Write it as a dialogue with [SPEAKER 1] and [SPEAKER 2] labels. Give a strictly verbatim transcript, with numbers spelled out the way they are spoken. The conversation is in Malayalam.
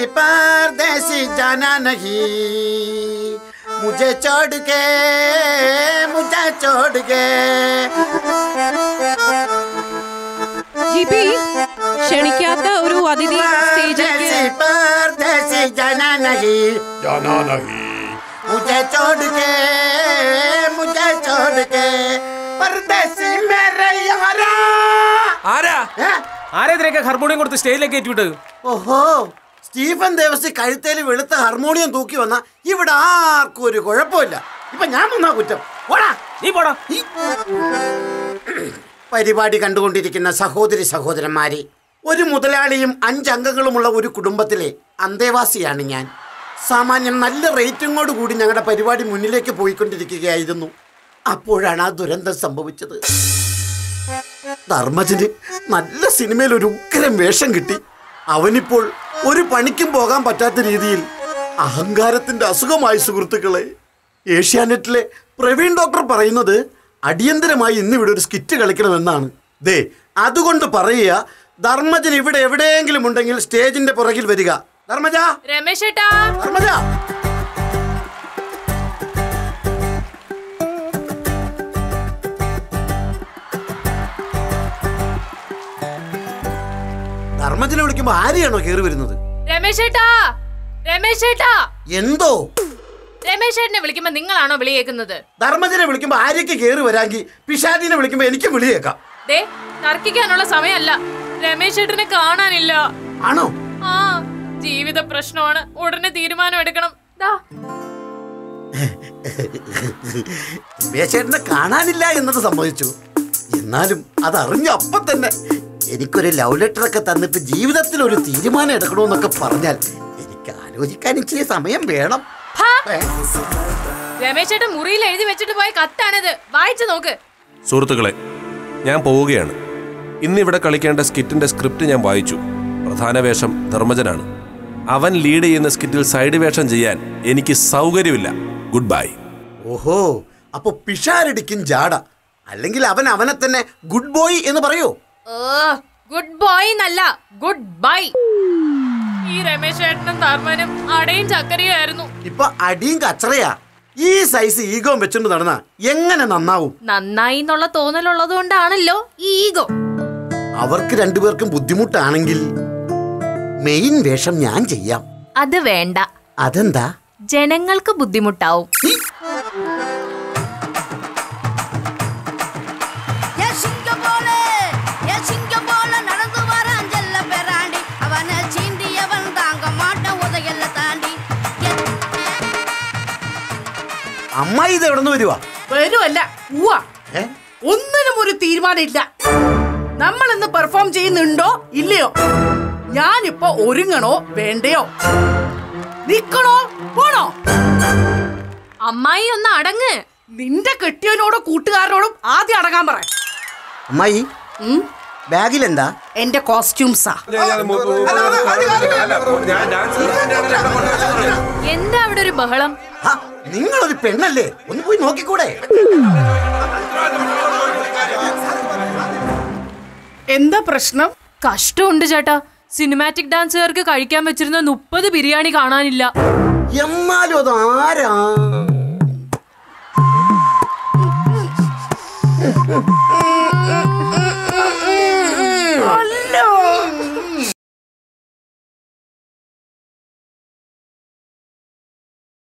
[SPEAKER 1] परदेसी जाना नहीं मुझे छोड़ के मुझे छोड़ के
[SPEAKER 2] ക്ഷണിക്കാത്ത ഒരു അതിഥി സ്റ്റേജിലേക്ക്
[SPEAKER 1] परदेसी जाना नहीं जाना नहीं मुझे छोड़ के मुझे छोड़ के परदेसी मेरे यारा
[SPEAKER 3] ആരാ ആരാ ഇതിനൊക്കെ ഹാർമോണിയം കൊടുത്ത് സ്റ്റേജിലേക്ക് കയറ്റിവിട്ട്?
[SPEAKER 1] ഓഹോ, സ്റ്റീഫൻ ദേവസി കഴുത്തേൽ വെളുത്ത ഹാർമോണിയം തൂക്കി വന്ന ഇവിടെ ആർക്കും ഒരു കുഴപ്പമില്ല. ഇപ്പൊ ഞാൻ വന്നാ കുറ്റം. പോടാ
[SPEAKER 3] നീ പോടാ.
[SPEAKER 1] പരിപാടി കണ്ടുകൊണ്ടിരിക്കുന്ന സഹോദരി സഹോദരന്മാരെ, ഒരു മുതലാളിയും അഞ്ചംഗങ്ങളുമുള്ള ഒരു കുടുംബത്തിലെ അന്തേവാസിയാണ് ഞാൻ. സാമാന്യം നല്ല റേറ്റിംഗോട് കൂടി ഞങ്ങളുടെ പരിപാടി മുന്നിലേക്ക് പോയിക്കൊണ്ടിരിക്കുകയായിരുന്നു. അപ്പോഴാണ് ആ ദുരന്തം സംഭവിച്ചത്. ധർമ്മജന് നല്ല സിനിമയിൽ ഒരു ഉഗ്രം വേഷം കിട്ടി. അവനിപ്പോൾ ഒരു പണിക്കും പോകാൻ പറ്റാത്ത രീതിയിൽ അഹങ്കാരത്തിന്റെ അസുഖമായി. സുഹൃത്തുക്കളെ, ഏഷ്യാനെറ്റിലെ പ്രവീൺ ഡോക്ടർ പറയുന്നത് അടിയന്തരമായി ഇന്നിവിടെ ഒരു സ്കിറ്റ് കളിക്കണമെന്നാണ്. ദേ, അതുകൊണ്ട് പറയുക, ധർമ്മജൻ ഇവിടെ എവിടെയെങ്കിലും ഉണ്ടെങ്കിൽ സ്റ്റേജിന്റെ പുറകിൽ വരിക. ധർമ്മജ,
[SPEAKER 2] രമേശ് ഏട്ടാ,
[SPEAKER 1] ധർമ്മജ. ധർമ്മജനെ വിളിക്കുമ്പോ ആരെയാണോ കേറി വരുന്നത്?
[SPEAKER 2] രമേശ് ഏട്ടാ, രമേശ് ഏട്ടാ.
[SPEAKER 1] എന്തോ?
[SPEAKER 2] രമേശ് ഏട്ടനെ വിളിക്കുമ്പോ നിങ്ങളാണോ വിളി കേൾക്കുന്നത്?
[SPEAKER 1] ധർമ്മജനെ വിളിക്കുമ്പോ ആര്യക്ക് കേറി വരാമെങ്കിൽ പിശാചിനെ വിളിക്കുമ്പോ എനിക്ക് വിളിയേക്കാം.
[SPEAKER 2] ദേ, തർക്കിക്കാനുള്ള സമയമല്ല. രമേശ് ഏട്ടനെ കാണാനില്ല.
[SPEAKER 1] ആണോ?
[SPEAKER 2] ആ, ജീവിത പ്രശ്നമാണ്. ഉടനെ തീരുമാനം എടുക്കണം.
[SPEAKER 1] രമേശേട്ടനെ കാണാനില്ല എന്നത് സമ്മതിച്ചു. എന്നാലും അതറിഞ്ഞ അപ്പൊ തന്നെ എനിക്കൊരു ലവ് ലെറ്റർ ഒക്കെ തന്നിട്ട് ജീവിതത്തിൽ ഒരു തീരുമാനം എടുക്കണമെന്നൊക്കെ പറഞ്ഞാൽ എനിക്ക് ആലോചിക്കാൻ ഇച്ചിരി സമയം വേണം.
[SPEAKER 2] രമേശ് ഏട്ടൻ മുറിയിൽ എഴുതി വെച്ചിട്ട് പോയ കത്താണിത്. വായിച്ചു നോക്ക്.
[SPEAKER 4] സുഹൃത്തുക്കളെ, ഞാൻ പോവുകയാണ്. ഇന്നിവിടെ കളിക്കേണ്ട സ്കിറ്റിന്റെ സ്ക്രിപ്റ്റ് ഞാൻ വായിച്ചു. പ്രധാന വേഷം ധർമ്മജനാണ്. അവൻ ലീഡ് ചെയ്യുന്ന സ്കിറ്റിൽ സൈഡ് വേഷം ചെയ്യാൻ എനിക്ക് സൗകര്യമില്ല. Good bye.
[SPEAKER 1] ഓഹോ, അപ്പൊ പിഷാരടിക്കും ജാട. അല്ലെങ്കിൽ അവൻ അവനെ തന്നെ ഗുഡ് ബോയ് എന്ന് പറയൂ.
[SPEAKER 2] ഗുഡ് ബോയ് എന്നല്ല, ഗുഡ് ബൈ. ഈ രമേശ് ഏട്ടനും ധർമ്മനും അടയും ചക്കരയായിരുന്നു.
[SPEAKER 1] ഇപ്പൊ അടിയും കച്ചറയാ. ഈ സൈസ് ഈഗോ വെച്ചോണ്ട് നടന്ന എങ്ങനെ നന്നാവും?
[SPEAKER 2] നന്നായി എന്നുള്ള തോന്നലുള്ളത് കൊണ്ടാണല്ലോ ഈ ഈഗോ.
[SPEAKER 1] അവർക്ക് രണ്ടുപേർക്കും ബുദ്ധിമുട്ടാണെങ്കിൽ മെയിൻ വേഷം ഞാൻ ചെയ്യാം.
[SPEAKER 2] അത് വേണ്ട.
[SPEAKER 1] അതെന്താ?
[SPEAKER 2] ജനങ്ങൾക്ക് ബുദ്ധിമുട്ടാവും.
[SPEAKER 1] അമ്മായി ഇത് എവിടെ നിന്ന് വരുവാ?
[SPEAKER 5] വരുവല്ല, ഒന്നിനും ഒരു തീരുമാനം ഇല്ല. നമ്മൾ ഇന്ന് പെർഫോം ചെയ്യുന്നുണ്ടോ ഇല്ലയോ? ഞാനിപ്പോ ഒരുങ്ങണോ വേണ്ടയോ? നിക്കണോ പോണോ?
[SPEAKER 2] അമ്മായി ഒന്ന് അടങ്ങ്.
[SPEAKER 5] നിന്റെ കെട്ടിയവനോടും കൂട്ടുകാരനോടും ആദ്യം അടങ്ങാൻ പറ.
[SPEAKER 1] അമ്മായി, ബാഗിൽ എന്താ?
[SPEAKER 5] എന്റെ കോസ്റ്റ്യൂംസാ.
[SPEAKER 2] എന്താ അവിടെ ഒരു ബഹളം?
[SPEAKER 1] നിങ്ങളൊരു പെണ്ണല്ലേ, ഒന്ന് പോയി നോക്കിക്കൂടെ?
[SPEAKER 5] എന്താ പ്രശ്നം?
[SPEAKER 2] കഷ്ടമുണ്ട് ചേട്ടാ. സിനിമാറ്റിക് ഡാൻസുകാർക്ക് കഴിക്കാൻ വെച്ചിരുന്ന മുപ്പത് ബിരിയാണി കാണാനില്ല.
[SPEAKER 1] എന്നാലും അത് ആരാ?